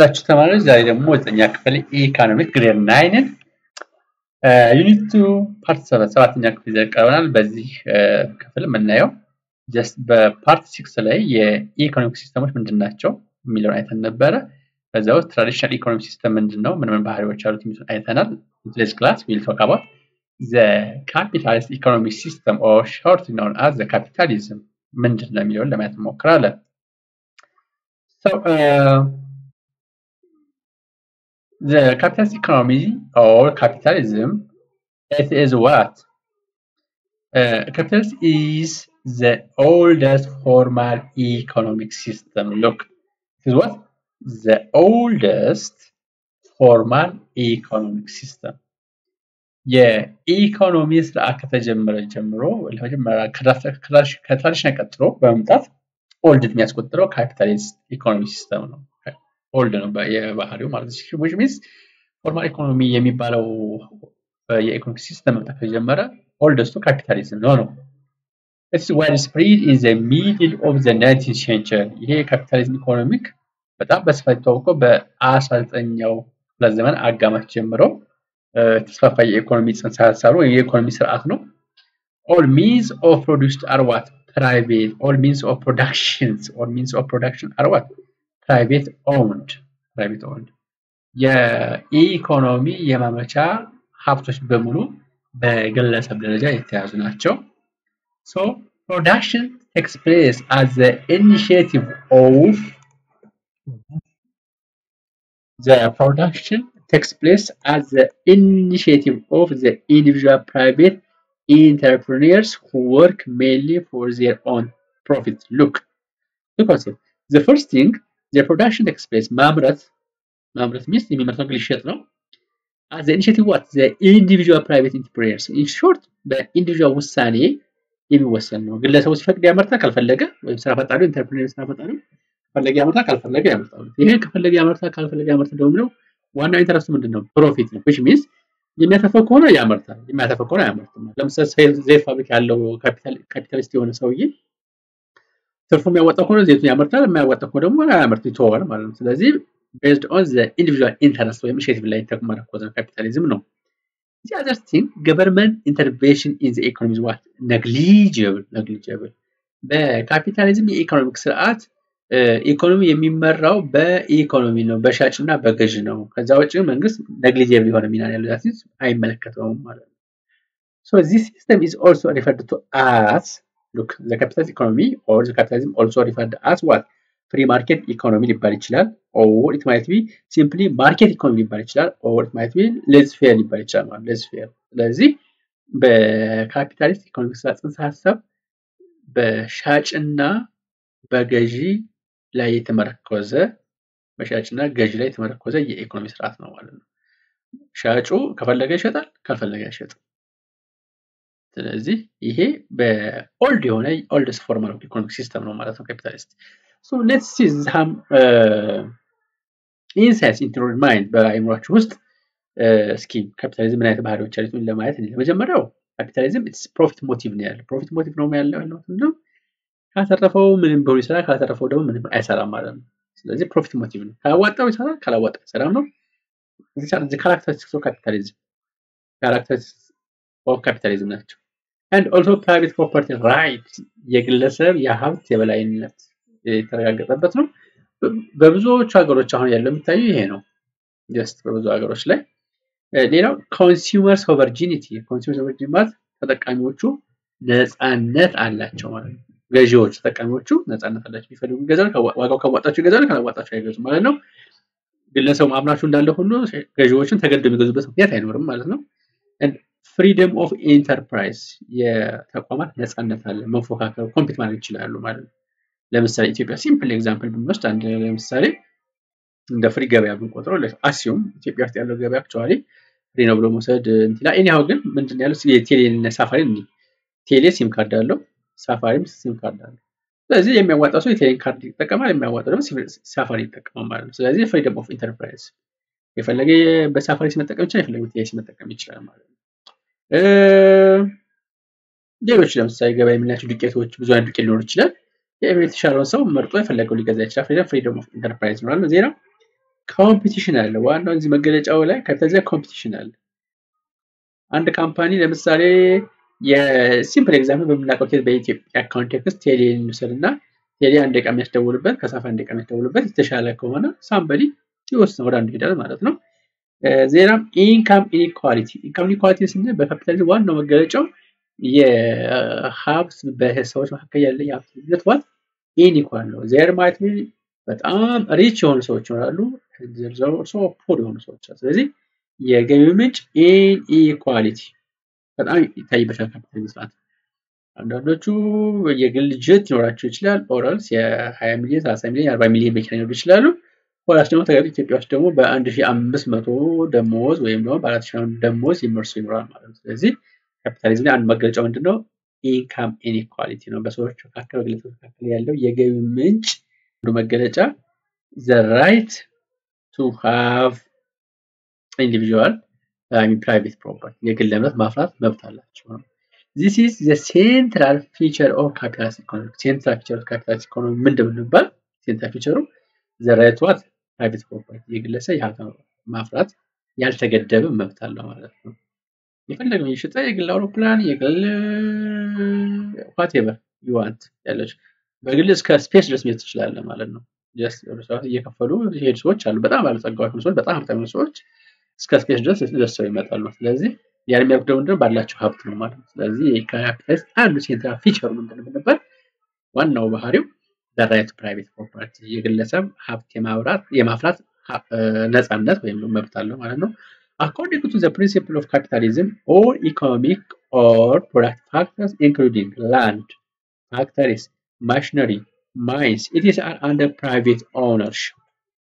ዋላችሁ ተማሪዎች ዛሬ ደግሞ 9ኛ ክፍል ኢኮኖሚክስ ግሬድ 9 ዩኒት 2 ፓርት 7ኛ ክፍል ዘቀርበናል። በዚህ ክፍል የምናየው ጀስት በፓርት 6 ላይ የኢኮኖሚክ ሲስተሞች ምንድናቸው የሚለውን አይተን ነበረ። በዛው ትራዲሽናል ኢኮኖሚክ ሲስተም ምንድነው ምን ባህሪዎች አሉት የሚሉትን አይተናል። In today's class we'll talk about the capitalist economic system or shortly known as the capitalism ምንድነው የሚለውን ለማየት እንሞክራለን። So the capitalist economy or capitalism, it is what? Capitalism is the oldest formal economic system. Look, it is what? The oldest formal economic system. የኢኮኖሚ ስርዓት ከተጀመረ ጀምሮ ለመጀመሪያ ከትራዲሽናል ቀጥሎ በመምጣት ኦልድ የሚያስቆጥረው ካፒታሊስት ኢኮኖሚ ሲስተም ነው። ኦልድ ነው የባህሪው ማለት ነው። which means ፎርማል ኢኮኖሚ የሚባለው የኢኮኖሚክ ሲስተም መምጣት ከጀመረ ኦልደስቱ ካፒታሊዝም ነው። It's widespread in the middle of the 19th century. ይሄ ካፒታሊዝም ኢኮኖሚክ በጣም በስፋት ታውቆ በ19ኛው ክፍለ ዘመን አጋማሽ ጀምሮ ተስፋፋ የኢኮኖሚ ጽንሰ ሐሳብ ነው። የኢኮኖሚ ስርዓት ነው። All means of produced are what? Private. All means of production are what? Private owned. የኢኮኖሚ የማምረቻ ሀብቶች በሙሉ በግለሰብ ደረጃ የተያዙ ናቸው። So production takes place as the initiative of the individual private entrepreneurs who work mainly for their own profit. Look concept. The first thing, the production takes place ማምረት means የሚመረተው ግልሸት ነው። As the initiative what? The individual private entrepreneurs. In short, በኢንዲቪጁዋል ውሳኔ የሚወሰን ነው። ግለሰቡ ሲፈቅድ ያመርታል፣ ካልፈለገ ወይም ስራ ፈጣሪው ኢንተርፕረነር ስራ ፈጣሪው ፈለገ ያመርታል፣ ካልፈለገ ያመርታል። ይሄ ከፈለገ ያመርታል፣ ካልፈለገ ያመርታል ደግሞ ዋናው ኢንተረስቱ ምንድነው? ፕሮፊት ነው። which means የሚያተርፈው ከሆነ ያመርታል፣ የሚያተርፈው ከሆነ አያመርትም። ለምሳሌ ዘይት ፋብሪካ ያለው ካፒታሊስት የሆነ ሰውዬ ትርፉ የሚያወጣው ከሆነ ዘይቱን ያመርታል፣ የማያወጣው ከሆነ ደግሞ አያመርትም፣ ይተዋል ማለት ነው። ስለዚህ based on the individual interest ወይም initiative ላይ የተመረኮዘ ካፒታሊዝም ነው። The other thing, government intervention in the economy is what? Negligible. በካፒታሊዝም የኢኮኖሚክ ስርዓት ኢኮኖሚ የሚመራው በኢኮኖሚ ነው፣ በሻጭና በገዥ ነው። ከዛ ውጪ መንግስት negligible የሆነ ሚና ያለው ዛት አይመለከተውም ማለት ነው። So this system is also referred to as, look, the capitalist economy or the capitalism also referred as what? Free market economy ሊባል ይችላል, or it might be simply market economy ሊባል ይችላል, or it might be laissez-faire ሊባል ይችላል ማለት laissez-faire። ስለዚህ በካፒታሊስት ኢኮኖሚክ ስርዓት ጽንሰ ሐሳብ በሻጭና በገዢ ላይ የተመረኮዘ የኢኮኖሚ ስርዓት ነው ማለት ነው። ሻጩ ከፈለገ ይሸጣል፣ ካልፈለገ አይሸጥም። ስለዚህ ይሄ በኦልድ የሆነ ኦልድስት ፎርማል ኢኮኖሚክ ሲስተም ነው ማለት ነው ካፒታሊስት። So let's see some insights into your mind በአይምሮአችሁ ውስጥ እስኪ ካፒታሊዝም ምን አይነት ባህሪዎች አሉት ለማየት ነው። ለመጀመሪያው ካፒታሊዝም it's profit motive ነው ያለው። profit motive ነው ያለው ነው። ካተረፈው ምንም ቢሆን ይሰራል፣ ካተረፈው ደግሞ ምንም አይሰራም ማለት ነው። ስለዚህ profit motive ነው። ካዋጣው ይሰራል፣ ካላዋጣው አይሰራም ነው። the characteristics of capitalism ናቸው። And also private property rights የግለሰብ የሀብት የበላይነት የተረጋገጠበት ነው። በብዙዎቹ ሀገሮች አሁን ያለው የሚታየው ይሄ ነው። just በብዙ ሀገሮች ላይ ሌላው consumer sovereignty ማለት ተጠቃሚዎቹ ነፃነት አላቸው ማለት ነው። ገዢዎች ተጠቃሚዎቹ ነፃነት አላቸው። ቢፈልጉ ይገዛሉ፣ ዋጋው ካዋጣቸው ይገዛሉ፣ ካላዋጣቸው አይገዙም ማለት ነው። ግለሰቡ አምራቹ እንዳለ ሁሉ ገዢዎችን ተገደው የሚገዙበት ምክንያት አይኖርም ማለት ነው። and freedom of enterprise የተቋማት ነፃነት አለ፣ መፎካከር ኮምፒት ማድረግ ይችላሉ ማለት ነው። ለምሳሌ ኢትዮጵያ ሲምፕል ኤግዛምፕል ብንወስድ አንድ ለምሳሌ እንደ ፍሪ ገበያ ብንቆጥረው አሲዩም ኢትዮጵያ ውስጥ ያለው ገበያ አክቹአሊ ፍሪ ነው ብሎ መውሰድ እንትና እኔ አሁን ግን ምንድነው ያለው የቴሌና ሳፋሪ ነው። ቴሌ ሲም ካርድ አለው፣ ሳፋሪም ሲም ካርድ አለው። ስለዚህ የሚያዋጣው ሰው የቴሌ ካርድ ይጠቀማል፣ የሚያዋጣው ደግሞ ሳፋሪ ይጠቀማል ማለት ነው። ስለዚህ ፍሪደም ኦፍ ኢንተርፕራይዝ የፈለገ በሳፋሪ ሲመጠቀም ይችላል፣ የፈለገ ቴሌ ሲመጠቀም ይችላል ማለት ነው። ሌሎች ለምሳሌ ገበያ የምንላቸው ዱቄቶች ብዙ አይነት ዱቄት ሊኖር ይችላል። የተሻለውን ሰው መርጦ የፈለገው ሊገዛ ይችላል። ፍሪደም ኦፍ ኢንተርፕራይዝ ነው ማለት ነው። ኮምፒቲሽን አለ። ዋናው እዚህ መገለጫው ላይ ካፒታሊዝም ኮምፒቲሽን አለ። አንድ ካምፓኒ ለምሳሌ የሲምፕል ኤግዛምፕል በምናውቀው ኬዝ በኢትዮጵያ ኮንቴክስት ቴሌ እንውሰድና ቴሌ አንድ ደቂቃ የሚያስደውልበት ከሳፋ አንድ ደቂቃ የሚያስደውልበት የተሻለ ከሆነ ሳምበዲ ይወስን ወደ አንዱ ይሄዳል ማለት ነው። ዜናም ኢንካም ኢኒኳሊቲ ስንል በካፒታሊዝም ዋናው መገለጫው የሀብት በሰዎች መካከል ያለ የሀብት ልዩነት ዋት ኢኒኳል ነው። ዜር ማይት ቢ በጣም ሪች የሆኑ ሰዎች ይኖራሉ፣ ዘርዘው ፖር የሆኑ ሰዎች። ስለዚህ የገቢ ምንጭ ኢኒኳሊቲ በጣም ይታይበታል ካፒታሊዝም ስርዓት። አንዳንዶቹ የግል ጀት ይኖራቸው ይችላል፣ ኦራልስ የ20 ሚሊዮን 30 ሚሊዮን 40 ሚሊዮን መኪና ሊኖሩ ይችላሉ። ሆላስ ደግሞ ተጋቢ ኢትዮጵያ ውስጥ ደግሞ በ1500 ደሞዝ ወይም ደግሞ በ4000 ደሞዝ ይመርሱ ይኖራል ማለት ነው። ስለዚህ ካፒታሊዝም አንድ መገለጫው ምንድነው? ኢንካም ኢኒኳሊቲ ነው። በሰዎች መካከል በግለሰቦች መካከል ያለው የገቢ ምንጭ አንዱ መገለጫ the right to have individual private property የግል ንብረት ማፍራት መብት አላቸው ነው። This is the central feature of capitalist economy. Central feature of capitalist economy ምንድን ነው የሚባል? central feature the right to private property የግለሰብ የሀብት ማፍራት ያልተገደበ መብት አለው ማለት ነው። የፈለገው ይሽጣ የግል አውሮፕላን የግል whatever you want ያለች በግል እስከ ስፔስ ድረስ መሄድ ትችላለህ ማለት ነው። ጀስት ሪሶርስ እየከፈሉ ይሄድ ሰዎች አሉ። በጣም ባለጸጋዎች ሰዎች፣ በጣም ሀብታም ሰዎች እስከ ስፔስ ድረስ ደርሰው ይመጣሉ። ስለዚህ ያን የሚያደርገው ምንድነው? ባላቸው ሀብት ነው ማለት ነው። ስለዚህ የካፒታሊዝም አንዱ ሴንትራል ፊቸር ምንድነው ብንባል ዋናው ባህሪው the right to private property የግለሰብ ሀብት የማፍራት ነፃነት ወይም መብት አለው ማለት ነው። According to the principle of capitalism, all economic or product factors including land, factories, machinery, mines, it is under private ownership.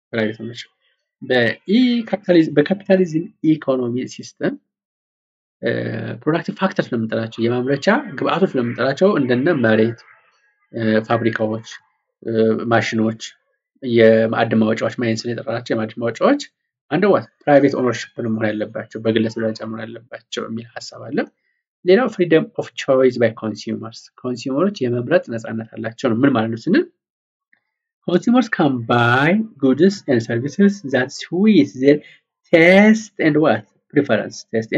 በካፒታሊዝም ኢኮኖሚ ሲስተም ፕሮዳክቲቭ ፋክተርስ ለምንጠራቸው የማምረቻ ግብአቶች ለምንጠራቸው እንደነ መሬት፣ ፋብሪካዎች፣ ማሽኖች፣ የማዕድን ማውጫዎች ማይንስ ላይ የጠራናቸው የማዕድን ማውጫዎች አንደዋት ፕራይቬት ኦነርሺፕ መሆን ያለባቸው በግለሰብ ደረጃ መሆን ያለባቸው የሚል ሐሳብ አለ። ሌላው ፍሪደም ኦፍ ቾይስ ባይ ኮንሱመሮች የመምረጥ ነፃነት አላቸው ነው። ምን ማለት ነው ስንል consumers can buy goods and services that suit their taste and what preference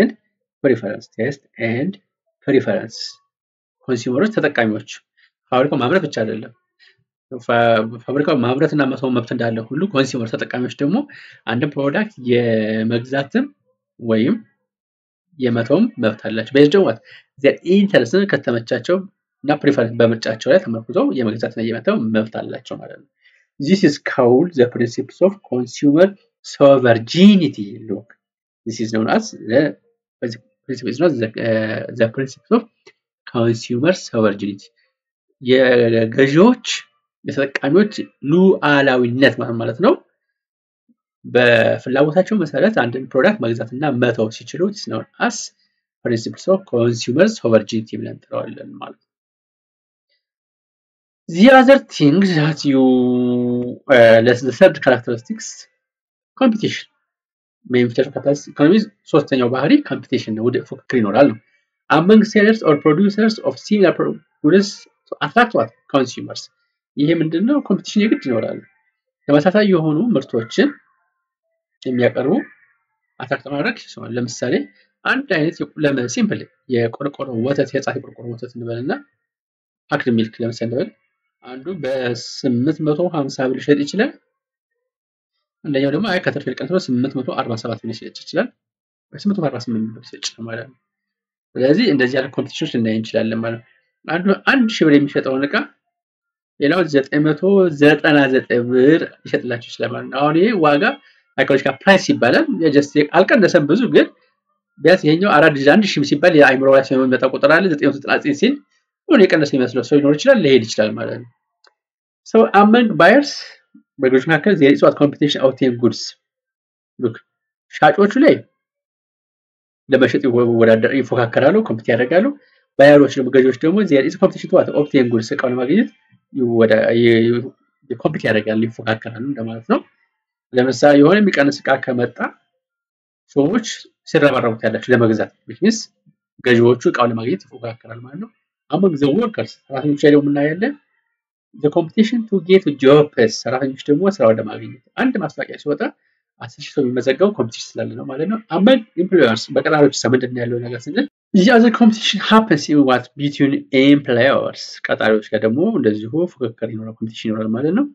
ኮንሱመሮች ተጠቃሚዎች ፋብሪካው ማምረት ብቻ አይደለም ፋብሪካው ማምረትና መተው መብት እንዳለ ሁሉ ኮንሱመር ተጠቃሚዎች ደግሞ አንድ ፕሮዳክት የመግዛትም ወይም የመተውም መብት አላቸው። በዚህ ደግሞ their interest ከተመቻቸው እና ፕሪፈረንስ በምርጫቸው ላይ ተመርኩዘው የመግዛትና የመተው መብት አላቸው ማለት ነው። This is called the principles of consumer sovereignty. Look, this is known as the principles of consumer sovereignty. የገዢዎች የተጠቃሚዎች ሉዓላዊነት ማለት ነው። በፍላጎታቸው መሰረት አንድን ፕሮዳክት መግዛትና መተው ሲችሉ it's known as principles of consumer sovereignty ብለን እንጠራዋለን ማለት ነው። The other thing that you the third characteristics competition main feature of capitalist economy ሶስተኛው ባህሪ competition ነው። ወደ ፉክክር ይኖራል ነው። Among sellers or producers of similar goods to attract what consumers ይሄ ምንድነው? ኮምፒቲሽን የግድ ይኖራል። ተመሳሳይ የሆኑ ምርቶችን የሚያቀርቡ አትራክት ማድረግ ይችላል። ለምሳሌ አንድ አይነት ሲምፕል የቆርቆሮ ወተት የጻፍ ቆርቆሮ ወተት እንበልና ፓክድ ሚልክ ለምሳሌ እንበል አንዱ በ850 ብር ሊሸጥ ይችላል። አንደኛው ደግሞ አይ ከተርፍ ይልቀንሰው 847 ብር ሊሸጥ ይችላል። በ848 ብር ሊሸጥ ይችላል ማለት ነው። ስለዚህ እንደዚህ ያለ ኮምፒቲሽኖች ልናይ እንችላለን ማለት ነው። አንዱ 1000 ብር የሚሸጠውን ዕቃ ሌላው 999 ብር ይሸጥላችሁ ይችላል ማለት ነው። አሁን ይሄ ዋጋ ሳይኮሎጂካል ፕራይስ ይባላል። የጀስት አልቀነሰም ብዙ ግን ቢያንስ ይሄኛው 4000 ሲባል የአይምሮ ላይ የሚመጣ ቁጥር አለ 999 ሲል ሆነ የቀነሰ ይመስለው ሰው ይኖር ይችላል ሊሄድ ይችላል ማለት ነው። So among buyers በገዢዎች መካከል there is what competition obtain goods. Look ሻጮቹ ላይ ለመሸጥ ይፎካከራሉ ኮምፒት ያደርጋሉ። ባየሮች ደግሞ ገዢዎች ደግሞ there is competition to what obtain goods እቃውን ለማግኘት ኮምፒት ያደርጋሉ ይፎካከራሉ እንደማለት ነው። ለምሳሌ የሆነ የሚቀንስ ዕቃ ከመጣ ሰዎች ሲረባረቡ ያላችሁ ለመግዛት which means ገዢዎቹ ዕቃውን ለማግኘት ይፎካከራሉ ማለት ነው። among the workers ሰራተኞች ላይ ደግሞ እናያለን the competition to get jobs ሰራተኞች ደግሞ ስራውን ለማግኘት አንድ ማስታወቂያ ሲወጣ 10,000 ሰው የሚመዘገበው ኮምፒቲሽን ስላለ ነው ማለት ነው። among employers በቀጣሪዎች ምንድን ነው ያለው ነገር ስንል the other competition happens in what between employers ቀጣሪዎች ጋር ደግሞ እንደዚሁ ፉክክር ይኖራል ኮምፒቲሽን ይኖራል ማለት ነው።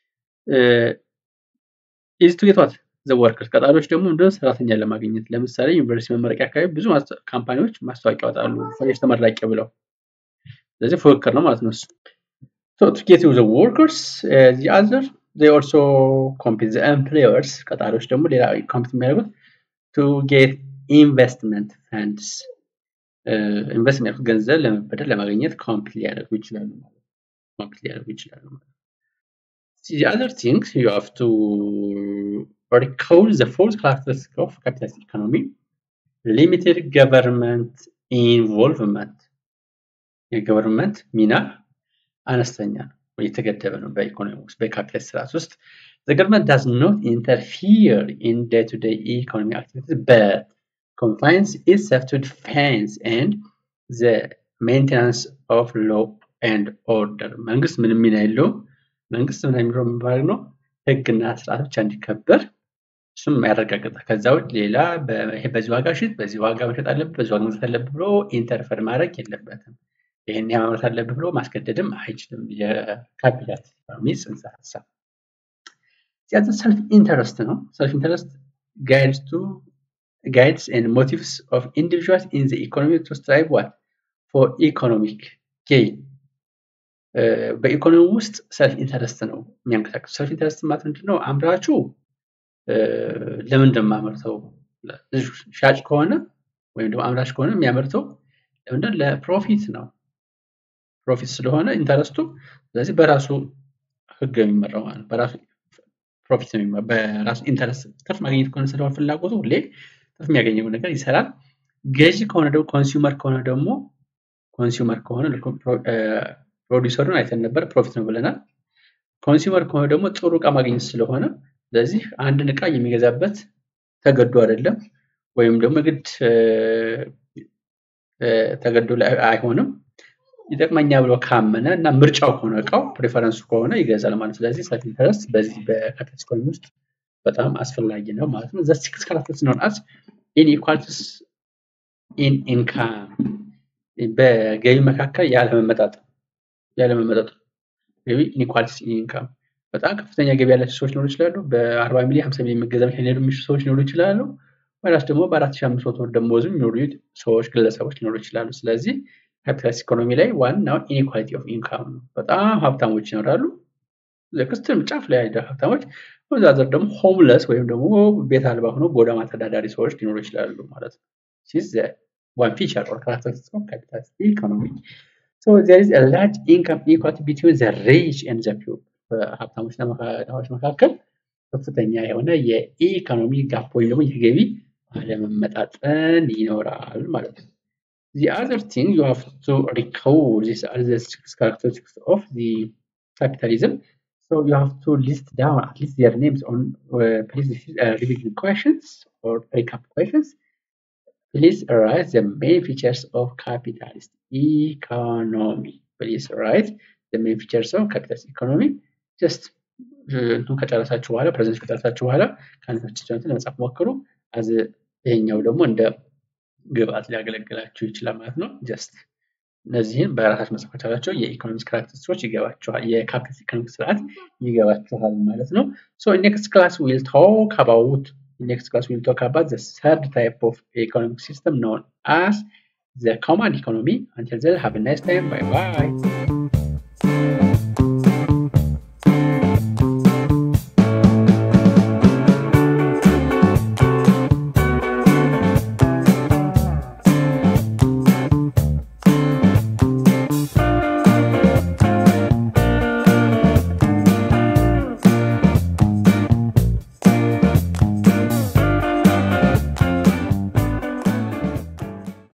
is to get what the workers ቀጣሪዎች ደግሞ እንደው ሰራተኛ ለማግኘት ለምሳሌ ዩኒቨርሲቲ መመረቂያ አካባቢ ብዙ ካምፓኒዎች ማስታወቂያ ያወጣሉ ፍሬሽ ተመራቂ ብለው ስለዚህ ፉክክር ነው ማለት ነው። so to get the workers the other they also compete the employers ቀጣሪዎች ደግሞ ሌላ ኮምፒት የሚያደርጉት to get investment funds ኢንቨስትመንት ገንዘብ ለመበደር ለማግኘት ኮምፒት ሊያደርጉ ይችላሉ ማለት the other things you have to recall the fourth characteristic of capitalist economy limited government involvement የገቨርንመንት ሚና አነስተኛ ነው የተገደበ ነው በኢኮኖሚ ውስጥ በካፒታሊስት ስርዓት ውስጥ the government does not interfere in day-to-day economic activities but confines itself to defense and the maintenance of law and order መንግስት ምንም ሚና የለውም መንግስት ምን የሚባል ነው ህግና ስርዓት ብቻ እንዲከበር እሱም ያረጋግጣል ከዛ ውጭ ሌላ በዚህ ዋጋ ሽጥ በዚህ ዋጋ መሸጥ አለበት በዚህ ዋጋ መሸጥ አለበት ብሎ ኢንተርፌር ማድረግ የለበትም ይሄን ያማመት አለበት ብሎ ማስገደድም አይችልም የካፒታል ኢኮኖሚ ጽንሰ ሐሳብ the self interest ነው self interest guides and motives of individuals in the economy to strive what for economic gain በኢኮኖሚ ውስጥ self interest ነው የሚያንቀሳቅሰው self interest ማለት ምንድነው አምራቹ ለምን እንደማመርተው ሻጭ ከሆነ ወይም ደግሞ አምራች ከሆነ የሚያመርተው ለምን ለፕሮፊት ነው ፕሮፊት ስለሆነ ኢንተረስቱ ስለዚህ በራሱ ህግ የሚመራው ማለት በራሱ ፕሮፊት የሚመራው በራሱ ኢንተረስት ትርፍ ማግኘት ከሆነ ስለሆነ ፍላጎቱ ሁሌ ትርፍ የሚያገኘው ነገር ይሰራል ገዢ ከሆነ ደግሞ ኮንሱመር ከሆነ ፕሮዲዩሰሩን አይተን ነበር ፕሮፊት ነው ብለናል ኮንሱመር ከሆነ ደግሞ ጥሩ ዕቃ ማግኘት ስለሆነ ስለዚህ አንድን ዕቃ የሚገዛበት ተገዶ አይደለም ወይም ደግሞ ግድ ተገዶ አይሆንም ይጠቅመኛ ብሎ ካመነ እና ምርጫው ከሆነ ዕቃው ፕሬፈረንሱ ከሆነ ይገዛል ማለት ስለዚህ self interest በዚህ በካፒታሊስት ኢኮኖሚ ውስጥ በጣም አስፈላጊ ነው ማለት ነው the six characteristics known as inequalities in income በገቢ መካከል ያለመመጣጠን ገቢ inequalities in income በጣም ከፍተኛ ገቢ ያላቸው ሰዎች ሊኖሩ ይችላሉ በ40 ሚሊዮን 50 ሚሊዮን መገዛም ከነዱ ሰዎች ሊኖሩ ይችላሉ ወይስ ደግሞ በ4500 ብር ደሞዝ የሚኖሩ ሰዎች ግለሰቦች ሊኖሩ ይችላሉ ስለዚህ ካፒታሊስት ኢኮኖሚ ላይ ዋናው ኢኒኳሊቲ ኦፍ ኢንካም ነው በጣም ሀብታሞች ይኖራሉ ለክስትም ጫፍ ላይ ያሉ ሀብታሞች ወዛዘር ደግሞ ሆምለስ ወይም ደግሞ ቤት አልባ ሆኖ ጎዳና ተዳዳሪ ሰዎች ሊኖሩ ይችላሉ ማለት ነው this is one feature or characteristic of capitalist economy so there is a large income inequality between the rich and the poor ሀብታሞች እና ድሃዎች መካከል ከፍተኛ የሆነ የኢኮኖሚ ጋፕ ወይም ደግሞ የገቢ አለመመጣጠን ይኖራል ማለት ነው The other thing you have to recall these are the six characteristics of the capitalism. So you have to list down at least their names on please revision questions or recap questions. Please write the main features of capitalist economy. Please write the main features of capitalist economy. Just ከጨረሳችሁ በኋላ ፕሬዘንት ከጨረሳችሁ በኋላ ካንፈርችቻንት ለመጻፍ ሞክሩ as ይሄኛው ደግሞ እንደ ግብአት ሊያገለግላችሁ ይችላል ማለት ነው ጀስት እነዚህን በራሳችሁ መጻፍ ከቻላችሁ የኢኮኖሚክስ ካራክተሪስቲክስ ይገባችኋል የካፒታሊስት ኢኮኖሚክስ ስርዓት ይገባችኋል ማለት ነው so next class we'll talk about the third type of economic system known as the common economy until then have a nice time bye bye